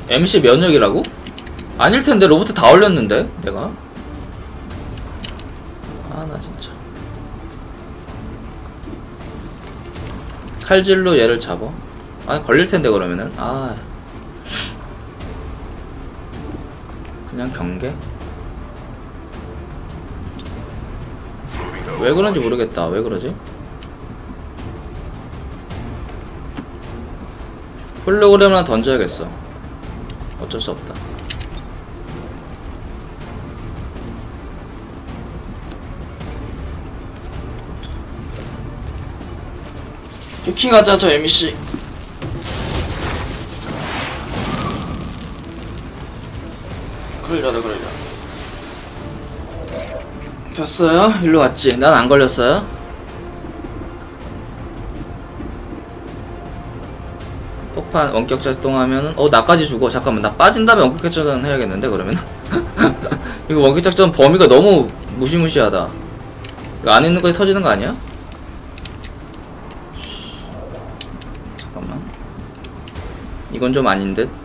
MC 면역이라고? 아닐텐데 로봇 다 올렸는데 내가? 아 나 진짜 칼질로 얘를 잡아? 아 걸릴텐데 그러면은 아 그냥 경계? 왜 그런지 모르겠다. 왜 그러지? 홀로그램 하나 던져야겠어. 어쩔 수 없다. 피킹하자 저 MEC. 걸려라 걸려. 됐어요? 일로 왔지. 난 안 걸렸어요. 폭판 원격 작동하면은 나까지 죽어. 잠깐만 나 빠진 다음에 원격 작전 해야겠는데 그러면. 이거 원격 작전 범위가 너무 무시무시하다. 이거 안에 있는 거에 터지는 거 아니야? 잠깐만. 이건 좀 아닌 듯.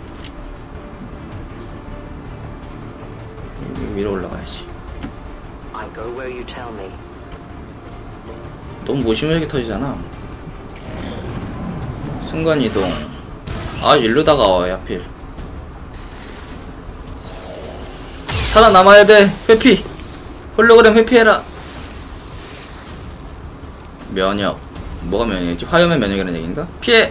위로 올라가야지. 너무 무시무시하게 터지잖아. 순간이동. 아 일로다가 와요 하필. 살아남아야 돼. 회피. 홀로그램 회피해라. 면역. 뭐가 면역이지? 화염의 면역이라는 얘기인가? 피해.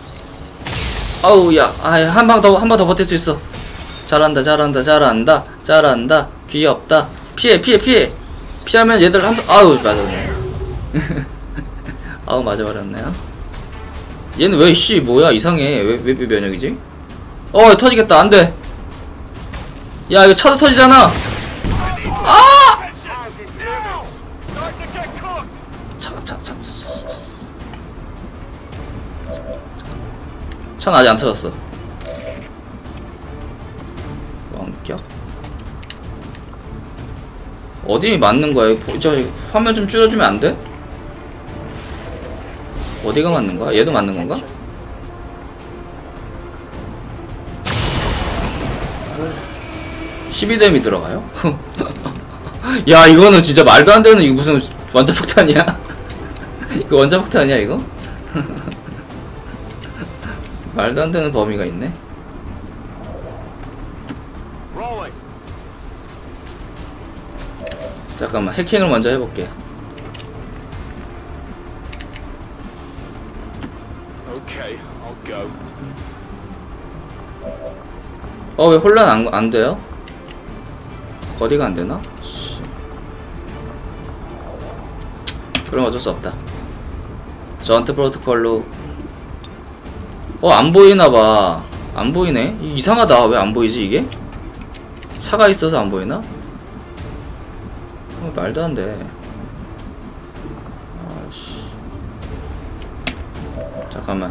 아우 야 한 방 더 버틸 수 있어. 잘한다 잘한다 잘한다 잘한다. 귀엽다. 피해 피해 피해. 피하면 얘들 아우 맞았네. 아우 맞아버렸네요. 얘는 왜 씨 뭐야 이상해. 왜 면역이지? 터지겠다. 안돼. 야 이거 차도 터지잖아. 아! 차는 아직 안 터졌어. 원격? 어디 맞는 거야? 저 화면 좀 줄여주면 안 돼? 어디가 맞는 거야? 얘도 맞는 건가? (12뎀이) 들어가요? 야 이거는 진짜 말도 안 되는. 이거 무슨 원자폭탄이야? 이거 원자폭탄이야 이거? 말도 안 되는 범위가 있네. 잠깐만 해킹을 먼저 해볼게. 왜 혼란 안 돼요? 거리가 안 되나? 그럼 어쩔 수 없다. 전투 프로토콜로. 안 보이나봐. 안 보이네? 이상하다. 왜 안 보이지 이게? 차가 있어서 안 보이나? 말도 안 돼. 아씨. 잠깐만.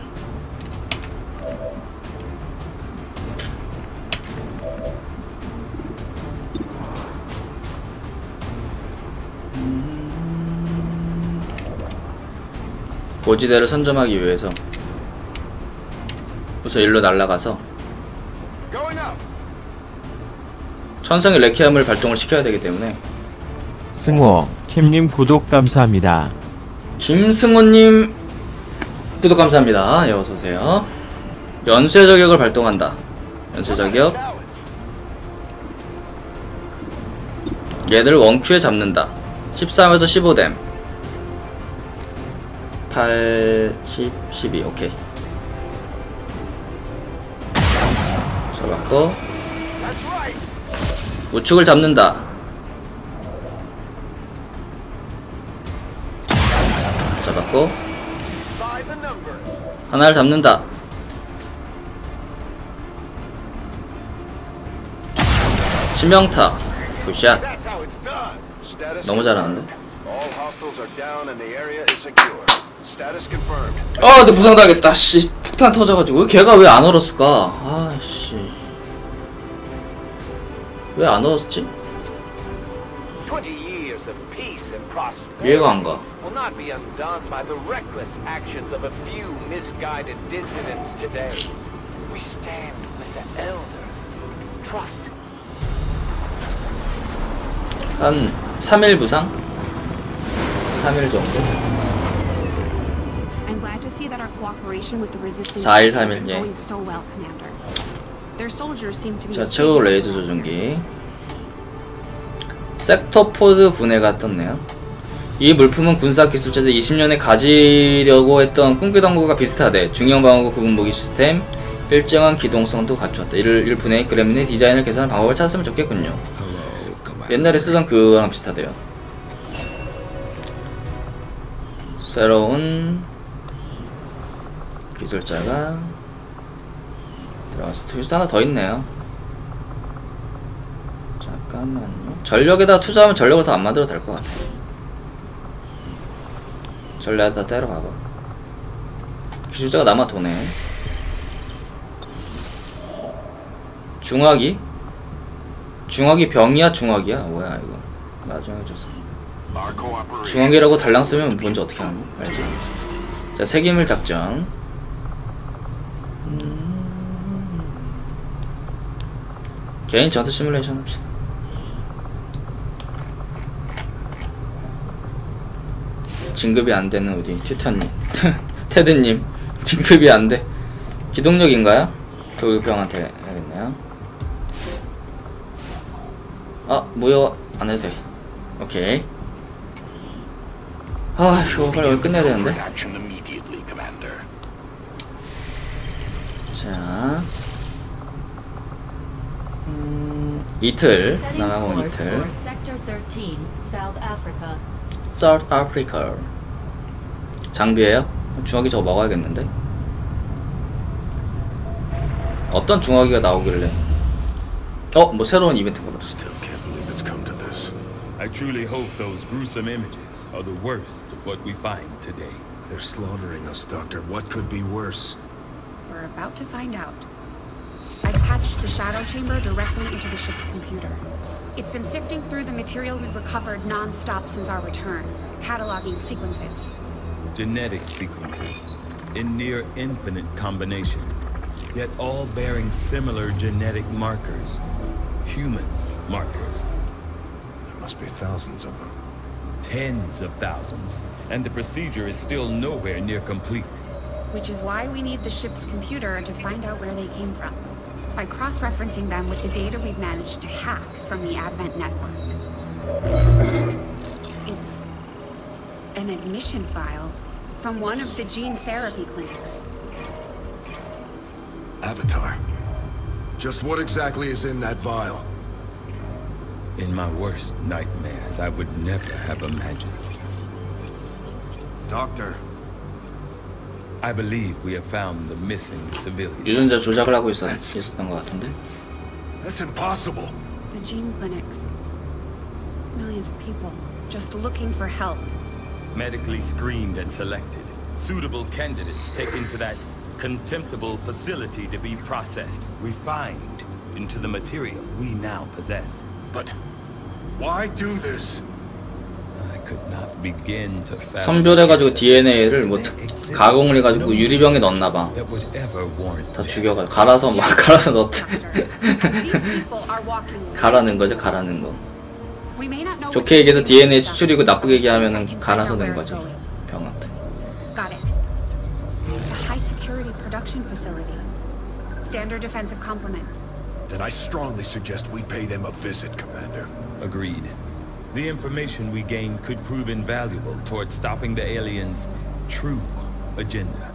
고지대를 선점하기 위해서 우선 일로 날아가서 천상의 레퀴엠을 발동을 시켜야 되기 때문에. 승호, 킴님 구독 감사합니다. 김승호님 구독 감사합니다. 예, 어서오세요. 연쇄 저격을 발동한다. 연쇄 저격. 얘들 원큐에 잡는다. 13에서 15뎀. 8, 10, 12 오케이. 잡았고 우측을 잡는다. 잡았고 하나를 잡는다. 치명타. 굿샷. 너무 잘하는데. 근데 부상당했다. 씨 폭탄 터져가지고. 걔가 왜 안 얼었을까? 아씨 왜 안 얼었지? 이해가 안 가. We stand with the elders. Trust. 한 3일 부상? 3일 정도? I'm glad to see that our cooperation with the resistance 4일, is 3일, 예. going so well, Commander. Their soldiers seem to be 자, 최고 레이저 조준기. 섹터포드 분해가 떴네요. 이 물품은 군사 기술자들 20년에 가지려고 했던 꿈꾸던 것과 비슷하대. 중형 방어구 구분무기 시스템, 일정한 기동성도 갖추었다. 이를 분해 그래민의 디자인을 개선한 방법을 찾았으면 좋겠군요. 옛날에 쓰던 그거랑 비슷하대요. 새로운 기술자가 들어가서 기술자 하나 더 있네요. 잠깐만요. 전력에다 투자하면 전력을 더 안 만들어도 될 것 같아요. 전략에다 때려박아. 기술자가 남아 도네. 중화기? 중화기 병이야 중화기야? 뭐야 이거. 나중에 줬어. 중화기라고 달랑 쓰면 뭔지 어떻게 하는 거 알지? 자, 세기물 작전. 개인 전투 시뮬레이션 합시다. 진급이 안 되는 우리 튜터님, 테드님, 진급이 안 돼. 기동력인가요? 돌병한테 해야겠네요. 아, 무효 안 해도 돼. 오케이. 아, 이거 빨리 여기 끝내야 되는데. 자, 이틀 남아공 이틀. South Africa. 장비예요? 중화기 저거 먹어야겠는데. 어떤 중화기가 나오길래? 뭐 새로운 이벤트인가 보다. I truly hope those gruesome images are the worst of what we find today. They're slaughtering us, Doctor. What could be worse? We're about to find out. I patched the shadow chamber directly into the ship's computer. It's been sifting through the material we recovered non-stop since our return, cataloging sequences. Genetic sequences in near infinite combinations, yet all bearing similar genetic markers. Human markers. There must be thousands of them. Tens of thousands, and the procedure is still nowhere near complete. Which is why we need the ship's computer to find out where they came from, by cross-referencing them with the data we've managed to hack from the Advent network. It's an admission file from one of the gene therapy clinics. Avatar. Just what exactly is in that vial? In my worst nightmares, I would never have imagined. Doctor. I believe we have found the missing civilian. 유전자 조작을 하고 있었던 것 같은데. That's impossible. The gene clinics. Millions of people just looking for help. Medically screened and selected. Suitable candidates taken to that contemptible facility to be processed, refined into the material we now possess. But why do this? I could not begin to fathom 선별해가지고 DNA를 뭐 가공을 해가지고 유리병에 넣었나봐. that would ever warrant 다 this. 죽여가 갈아서 막 갈아서 넣었대. These people are walking 갈아는 거죠, 갈아는 거. We may not know 좋게 얘기해서 DNA 추출이고 나쁘게 얘기하면은 갈아서 낸 거죠, 병한테. Got it. It's a high security production facility. Standard defensive complement. Then I strongly suggest we pay them a visit, Commander. Agreed. The information we gain could prove invaluable towards stopping the aliens' true agenda.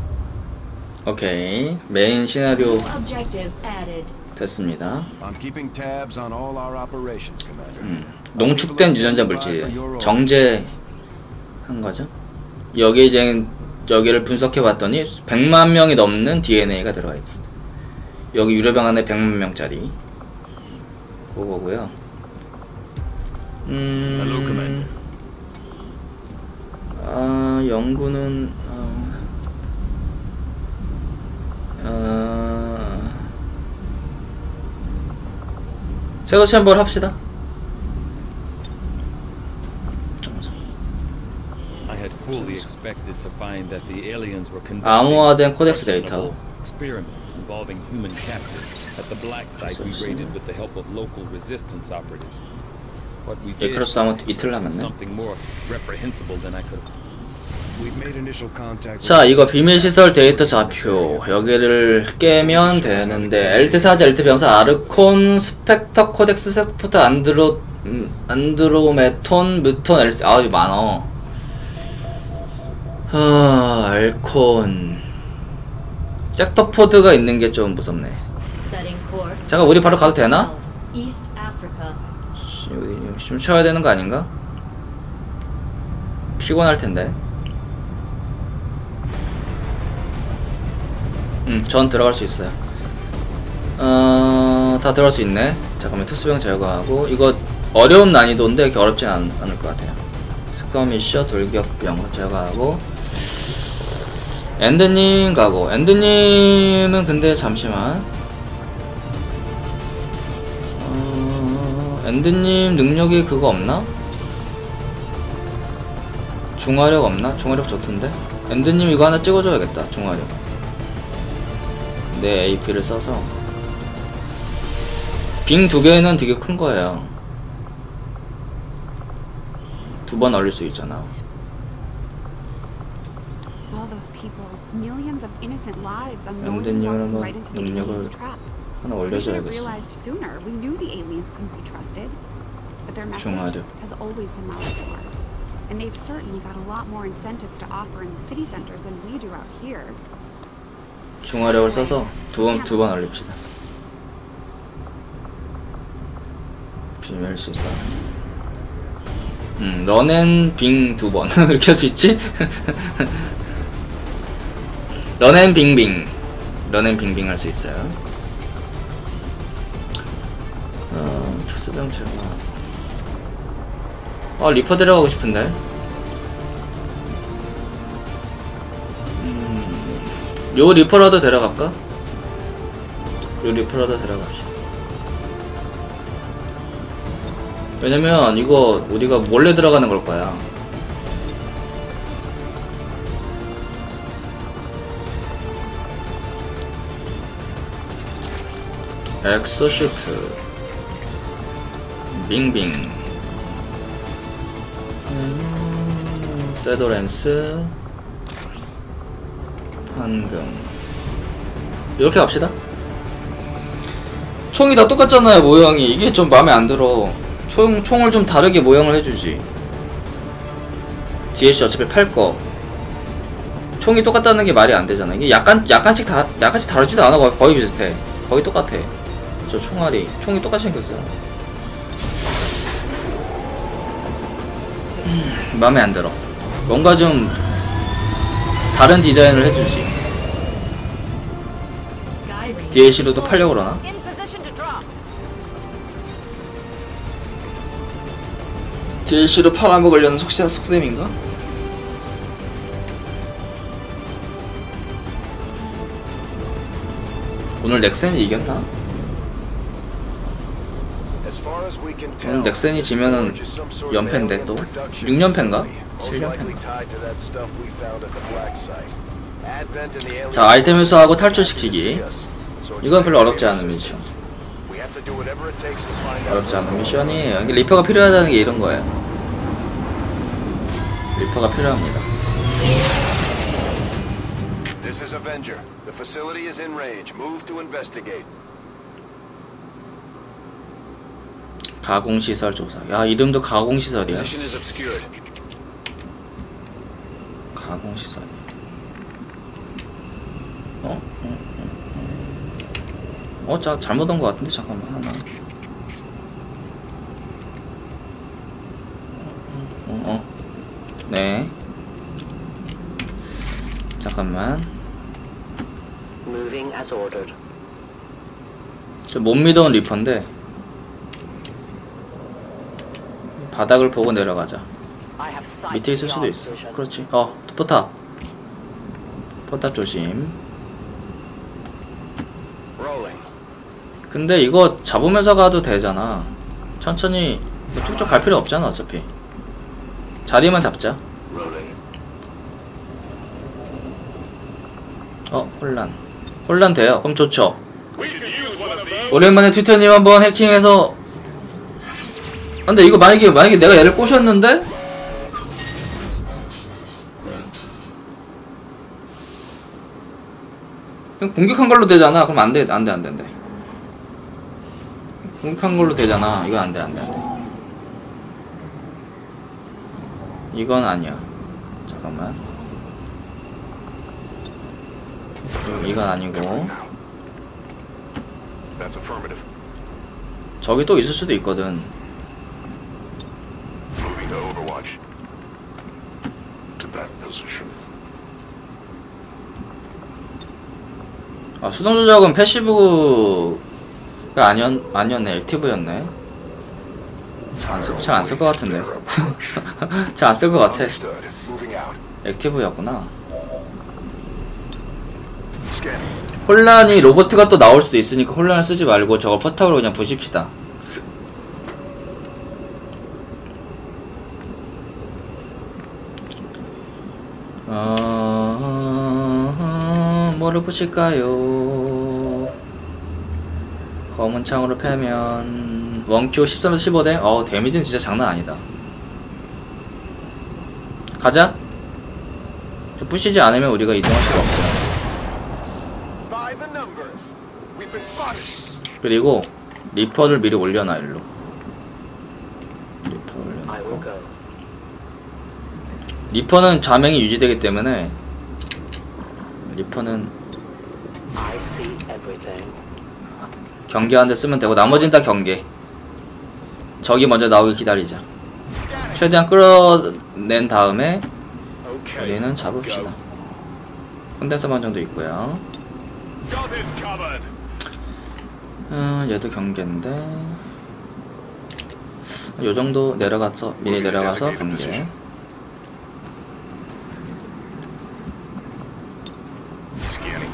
오케이, 메인 시나리오 Objective added. 됐습니다. I'm keeping tabs on all our operations, Commander. 농축된 유전자 물질 정제한 거죠. 여기 이제 여기를 분석해 봤더니 100만 명이 넘는 DNA가 들어가 있어. 여기 유료병 안에 100만 명짜리 그거고요. 연구는 섀도우 챔버를 합시다. I had fully expected to find that the aliens were conducting 암호화된 코덱스 데이터. experiments involving human captives. At the black site, we raided with the help of local resistance operatives. What we did 크로스 아마 이틀 남았네. something more reprehensible than I could have. We've made initial contact. 자, 이거 비밀시설 데이터 좌표 여기를 깨면 되는데 엘트 사제, 엘트 병사, 아르콘, 스펙터, 코덱스, 세포트, 안드로메톤, 무톤, 엘스. 아, 이거 많어. 알콘. 섹터포드가 있는 게 좀 무섭네. 잠깐 우리 바로 가도 되나? 좀 쉬어야 되는 거 아닌가? 피곤할 텐데. 전 들어갈 수 있어요. 다 들어갈 수 있네. 잠깐만, 특수병 제거하고. 이거 어려운 난이도인데 이렇게 어렵진 않을 것 같아요. 스커미셔, 돌격병 제거하고. 엔드님 가고. 엔드님은 근데 잠시만. 엔드님 능력이 그거 없나? 중화력 없나? 중화력 좋던데? 엔드님 이거 하나 찍어줘야겠다. 중화력. 내 AP를 써서 빙 2개는 되게 큰 거예요. 2번 올릴 수 있잖아. 엔드님은 한번 능력을 하나 올려줘야겠어. 중화력. And they've certainly got a lot more incentives to offer in the city centers than we do out here. 중화력을 써서 두 번 올립시다. 비밀 시설. 런앤빙 2번 이렇게 할 수 있지? 런앤빙빙 할 수 있어요. 특수병 제거. 리퍼 데려가고 싶은데. 요 리퍼라도 데려갈까? 요 리퍼라도 데려갑시다. 왜냐면 이거 우리가 몰래 들어가는 걸 거야. 엑소슈트 빙빙 세도렌스 황금 이렇게 갑시다. 총이 다 똑같잖아요. 모형이 이게 좀 마음에 안 들어. 총을 좀 다르게 모형을 해주지. DLC 어차피 팔거 총이 똑같다는 게 말이 안 되잖아. 이게 약간씩 다르지도 않아. 거의 비슷해. 거의 똑같아. 저 총알이 총이 똑같이 생겼어요. 마음에 안 들어. 뭔가 좀 다른 디자인을 해주지. DLC로도 팔려고 그러나? DLC로 팔아먹으려는 속셈인가? 오늘 넥센이 이겼나? 오늘 넥센이 지면은 연패인데 또? 6연패인가? 7연패인가? 자, 아이템 회수하고 탈출시키기. 이건 별로 어렵지 않은 미션. 어렵지 않은 미션이에요. 이게 리퍼가 필요하다는 게 이런 거예요. 리퍼가 필요합니다. This is Avenger. The facility is in range. Move to investigate. 가공시설 조사. 야, 이름도 가공시설이야. Position is obscured. 가공시설. 자, 잘못 온 것 같은데? 잠깐만, 하나. 네. 잠깐만. Moving as ordered. 저 못 믿어온 리퍼인데 바닥을 보고 내려가자. I have sight 밑에 있을 수도 있어. 그렇지. 포탑. 포탑 조심. Rolling. 근데 이거 잡으면서 가도 되잖아. 천천히 쭉쭉 갈 필요 없잖아. 어차피 자리만 잡자. Rolling. 혼란. 혼란 돼요. 그럼 좋죠. 오랜만에 트위터님 한번 해킹해서. 근데 이거 만약에 내가 얘를 꼬셨는데 그냥 공격한 걸로 되잖아. 그럼 안돼. 공격한 걸로 되잖아. 이건 안돼. 이건 아니야. 잠깐만. 이건 아니고. That's affirmative. 저기 또 있을 수도 있거든. Moving to Overwatch. To that position. 아, 수동 조작은 패시브가 아니었네. 액티브였네. 잘 안 쓸 것 같은데. 잘 안 쓸 것 같아. Understood. Moving out. 액티브였구나. Scanning. 혼란이 로버트가 또 나올 수도 있으니까 혼란을 쓰지 말고 저걸 포탑으로 그냥 부십시다. 뭐를 부실까요? 검은 창으로 패면 원큐 13에서 15댐? 데미지는 진짜 장난 아니다. 가자. 부시지 않으면 우리가 이동할 수가 없어요. By the numbers. We've been spotted. 그리고 리퍼를 미리 올려놔. 일로 리퍼 I will 올려놓고 go. 리퍼는 자맹이 유지되기 때문에 리퍼는 I see everything. 경계하는 데 쓰면 되고 나머지는 다 경계. 적이 먼저 나오기 기다리자. 최대한 끌어낸 다음에 Okay. 우리는 잡읍시다. 콘덴서 반정도 있고요. Got it covered. 얘도 경계인데 요정도 내려가서 미리 내려가서 경계. Scanning.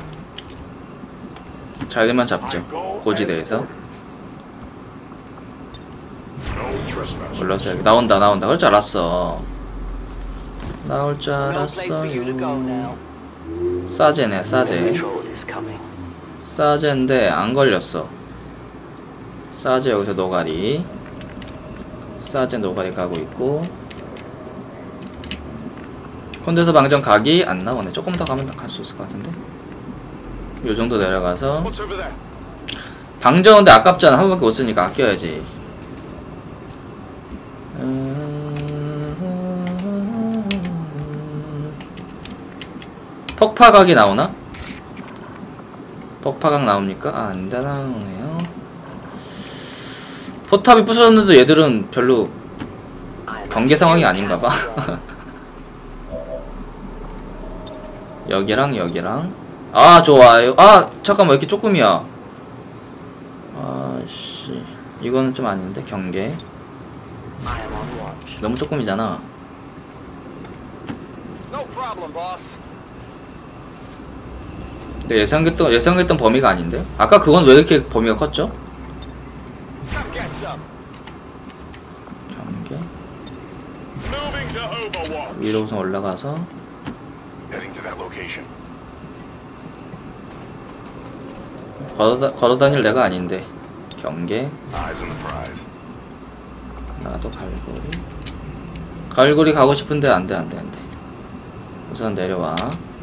잘 되면 잡죠. 고지대에서 No trespass. 올라서 여기 나온다. 그럴 줄 알았어. 나올 줄 No place for you to go 알았어요. now. 싸제네 싸제. Patrol is coming. 싸제인데 안 걸렸어. 싸제 여기서 노가리. 싸제 노가리 가고 있고. 콘덴서 방정 각이 안 나오네. 조금 더 가면 갈 수 있을 것 같은데. 요 정도 내려가서 What's over there? 방정인데 아깝잖아. 한 번밖에 못 쓰니까 아껴야지. 폭파각이 나오나? 폭파각 나옵니까? 안 나오네요. 포탑이 부서졌는데도 얘들은 별로 경계 상황이 아닌가봐. 여기랑 아 좋아요. 아 잠깐만 왜 이렇게 조금이야. 아씨 이거는 좀 아닌데. 경계 I am on watch. 너무 조금이잖아. No problem, boss. 근데 예상했던 범위가 아닌데? 아까 그건 왜 이렇게 범위가 컸죠? Come get some. 경계 Moving to Overwatch. 위로 우선 올라가서 Heading to that location. 걸어다닐 내가 아닌데. 경계 Eyes on the prize. 나도 갈고리 가고 싶은데 안돼. 우선 내려와.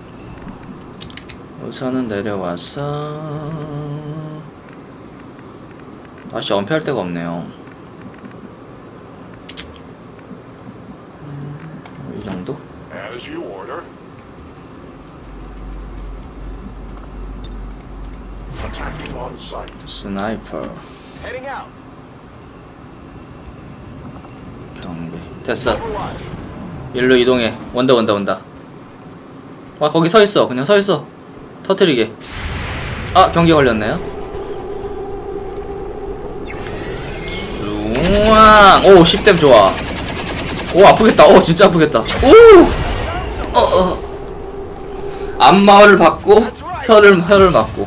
우선은 내려와서 아씨 엄폐할 데가 없네요. 이 정도? As you order. Attacking on sight. 스나이퍼 Heading out. 경계 됐어. Overwatch. 일로 이동해. 온다. 와 거기 서있어. 그냥 서있어. 터뜨리게. 아 경계 걸렸네요. 우왕. 오 10댐 좋아. 오 아프겠다. 오 진짜 아프겠다. 오. 안마를 받고 혀를 맞고.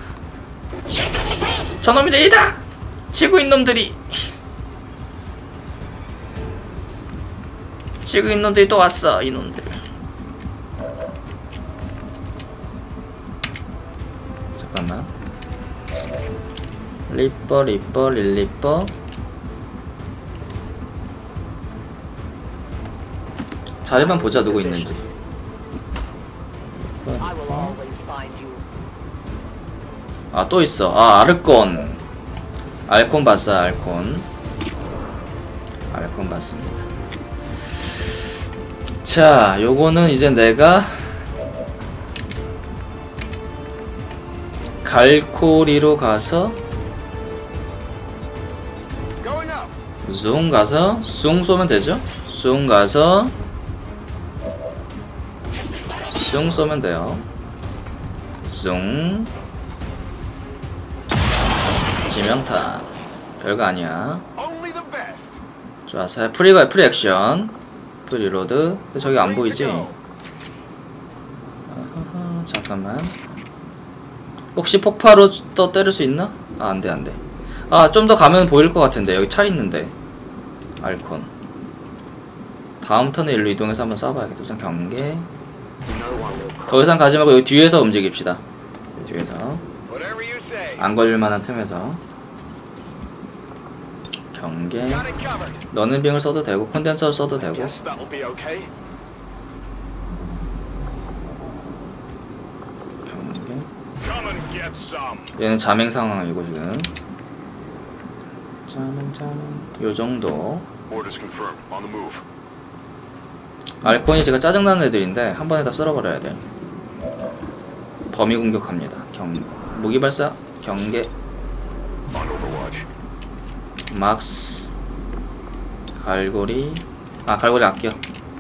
저놈이 내이다. 지구인 놈들이 또 왔어. 이놈들. 리퍼 리퍼 릴리퍼. 자리만 보자 누구 있는지. I will always find you. 아 또 있어. 아 아르콘. 알콘 봤어요. 알콘. 알콘 봤습니다. 자 요거는 이제 내가 갈코리로 가서 Going up. 숭 가서 숭 쏘면 되죠? 숭 가서 숭 쏘면 돼요. 숭 지명타 별거 아니야. Only the best. 좋았어요. 프리가 프리 액션 프리로드. 근데 저기 안 보이지? 아하하, 잠깐만. 혹시 폭파로 또 때릴 수 있나? 아 안돼 안돼. 아 좀 더 가면 보일 것 같은데 여기 차 있는데. 알콘. 다음 턴에 일로 이동해서 한번 쏴봐야겠다. 우선 경계. 더 이상 가지 말고 여기 뒤에서 움직입시다. 여기 뒤에서 Whatever you say. 안 걸릴 만한 틈에서 경계. Got it covered. 러닝빙을 써도 되고 콘덴서를 써도 되고. Guess that'll be okay. 경계. Come and get some. 얘는 자맹 상황이고 지금. 자맹 요 정도. Orders confirmed. On the move. 알콘이 제가 짜증나는 애들인데 한 번에 다 쓸어버려야 돼. 범위 공격합니다. 무기 발사 경계. On Overwatch. 막스 갈고리. 아 갈고리 아껴.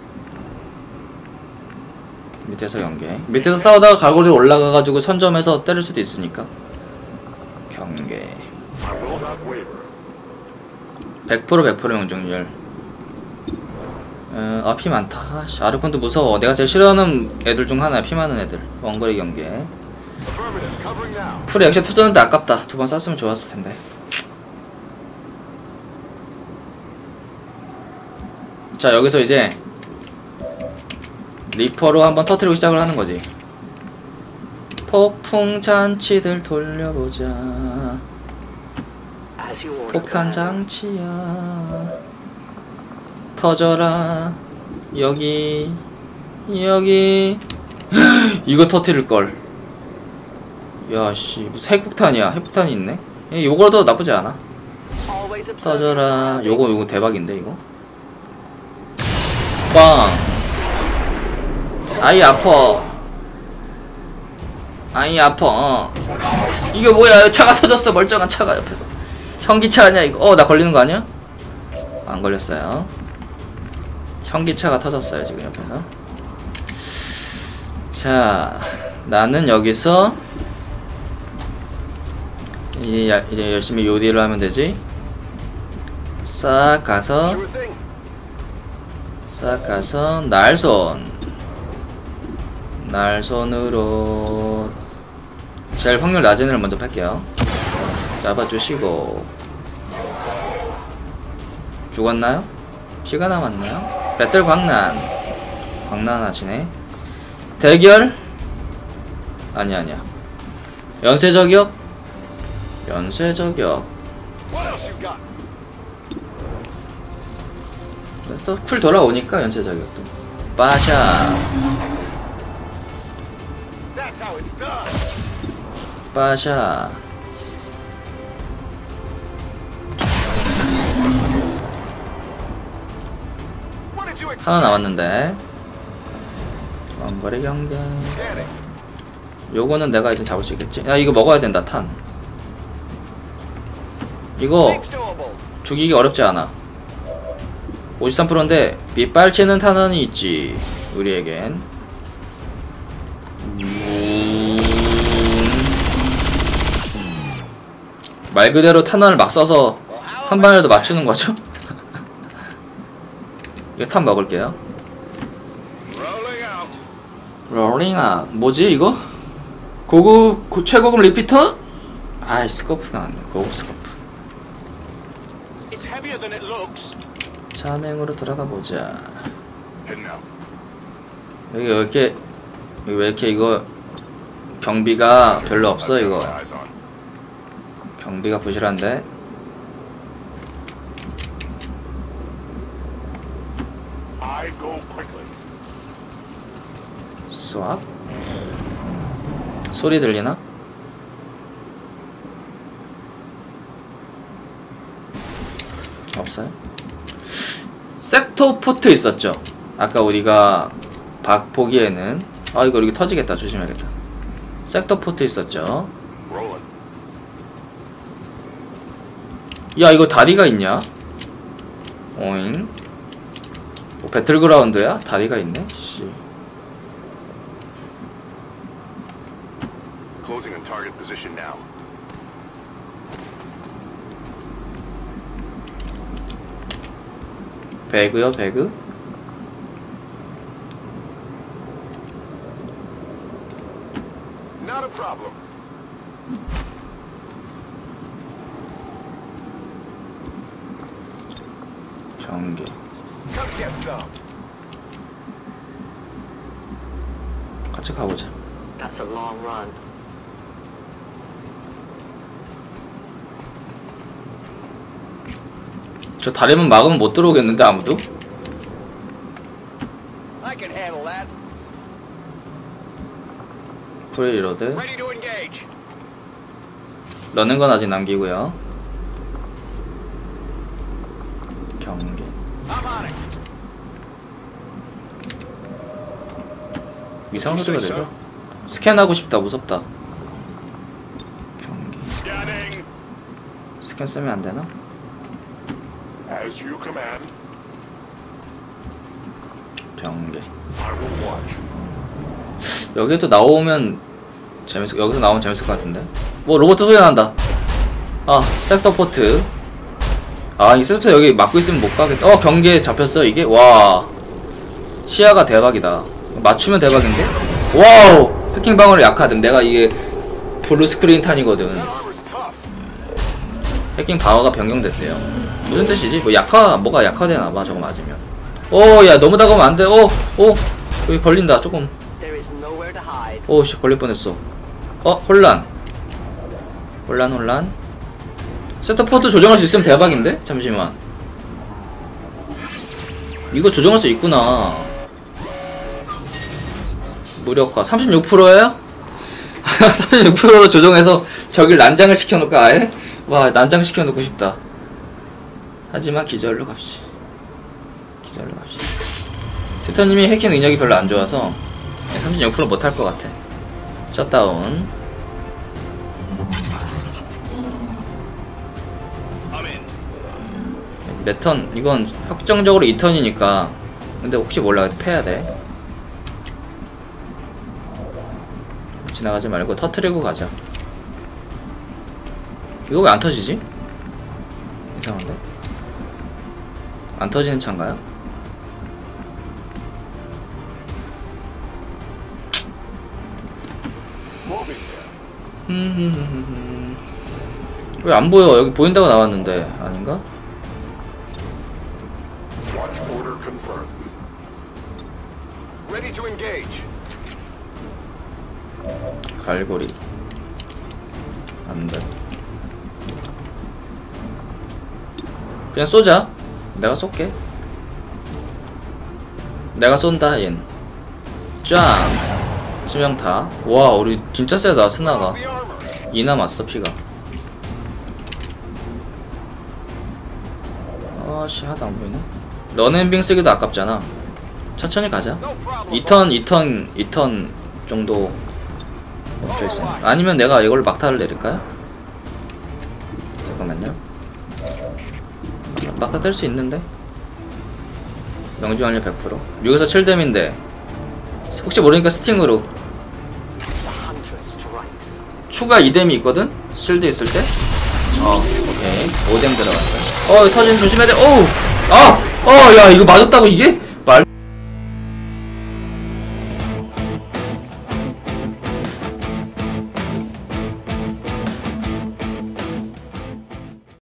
밑에서 연계. 밑에서 싸우다가 갈고리 올라가가지고 선점해서 때릴 수도 있으니까 경계. I will not waver. 100% 명중률. 아 피 많다. 아씨, 아르콘도 무서워. 내가 제일 싫어하는 애들 중 하나야. 피 많은 애들. 원거리 경계. Affirmative. Covering now. 풀 액션 터졌는데 아깝다. 두 번 쐈으면 좋았을 텐데. 자 여기서 이제 리퍼로 한번 터트리고 시작을 하는 거지. 폭풍 잔치들 돌려보자. As you ordered. 폭탄 장치야. 터져라. 여기 이거 터트릴 걸. 야씨 무슨 핵폭탄이야. 핵폭탄이 있네. 요거도 나쁘지 않아. Always observe. 터져라. 요거 대박인데 이거. 빵. 아이 아파. 아이 아파. 이게 뭐야? 차가 터졌어. 멀쩡한 차가 옆에서. 현기차 아니야 이거? 나 걸리는 거 아니야? 안 걸렸어요. 현기차가 터졌어요 지금 옆에서. 자 나는 여기서 이제 열심히 요디를 하면 되지. 싹 가서 Sure thing. 싹 가서 날손으로 제일 확률 낮은 애를 먼저 팰게요. 잡아주시고. 죽었나요? 피가 남았나요? 배틀 광난하시네. 대결? 아니야 연쇄 저격. What else you got? 또 쿨 돌아오니까 연쇄 저격도. 빠샤. That's how it's done. 빠샤. What did you expect? 하나 남았는데. 원거리 경계. Scanning. 요거는 내가 이제 잡을 수 있겠지? 야 이거 먹어야 된다. 탄. 이거 Seems doable. 죽이기 어렵지 않아. 53%인데 빗발치는 탄환이 있지 우리에겐. 말 그대로 탄환을 막 써서 한 방이라도 맞추는 거죠. 이거 탄 먹을게요. Rolling out. 롤링아 뭐지 이거? 고급 최고급 리피터? 아이 스코프 나왔네. 고급 스코프. It's heavier than it looks. 자맹으로 들어가 보자. And now. 여기 왜 이렇게 이거 경비가 별로 없어 이거. Eyes on. 경비가 부실한데. 수압? 소리 들리나? 없어요? 섹터 포트 있었죠? 아까 우리가 보기에는 아 이거 이렇게 터지겠다. 조심해야겠다. 섹터 포트 있었죠? 야 이거 다리가 있냐? 오잉. 뭐 배틀그라운드야? 다리가 있네? 씨. Closing on target position now. 배그요, 배그? Not a problem. 경계. Come get some. 같이 가보자. That's a long run. 저 다리만 막으면 못 들어오겠는데 아무도? I can handle that. 프리로드. Ready to engage. 러는 건 아직 남기고요. 경계. I'm on it. 이상한 소리가 들려. 스캔하고 싶다. 무섭다. 경계. Scanning. 스캔 쓰면 안 되나? As you command. 경계. I will watch. 여기도 나오면 여기서 나오면 재밌을 것 같은데. 뭐 로봇 소리 난다. 아 섹터 포트. 아 이 섹터 여기 막고 있으면 못 가겠다. 경계 잡혔어 이게. 와 시야가 대박이다. 맞추면 대박인데. 와우 해킹 방어를 약하든. 내가 이게 블루 스크린 탄이거든. Armor's tough. 해킹 방어가 변경됐대요. 무슨 뜻이지? 뭐가 약화되나봐 저거 맞으면. 야 너무 다가오면 안돼. 여기 걸린다 조금. There is nowhere to hide. 씨 걸릴 뻔했어. 혼란. 세터포트 조정할 수 있으면 대박인데? 잠시만. 이거 조정할 수 있구나. 무력화 36%예요? 36%로 조정해서 저길 난장을 시켜놓을까 아예? 와 난장 시켜놓고 싶다. 하지만 기절로 갑시다. 티터님이 해킹 능력이 별로 안 좋아서 36% 못할 것 같아. 셧다운. 몇 턴? 이건 확정적으로 2턴이니까. 근데 혹시 몰라. 패야 돼. 지나가지 말고 터트리고 가자. 이거 왜 안 터지지? 이상한데? 안 터지는 차인가요? 왜 안 보여? 여기 보인다고 나왔는데 아닌가? Watch order confirmed. Ready to engage. 갈고리 안돼. 그냥 쏘자. 내가 쏠게. 내가 쏜다 얜. 짱 치명타. 와 우리 진짜 세다. 스나가 The armor. 2 남았어 피가. 아씨 하나도 안 보이네. 런앤빙 쓰기도 아깝잖아. 천천히 가자. No problem. 2턴 정도 멈춰있어. 아니면 내가 이걸 막타를 내릴까요? 잠깐만요. 막타 뗄 수 있는데? 명중 확률 100%. 6에서 7뎀인데 혹시 모르니까 스팅으로. The hunter strikes. 추가 2뎀이 있거든? 실드 있을 때? 오케이. 5뎀 들어갔어. 터진 조심해야 돼. 야, 이거 맞았다고 이게?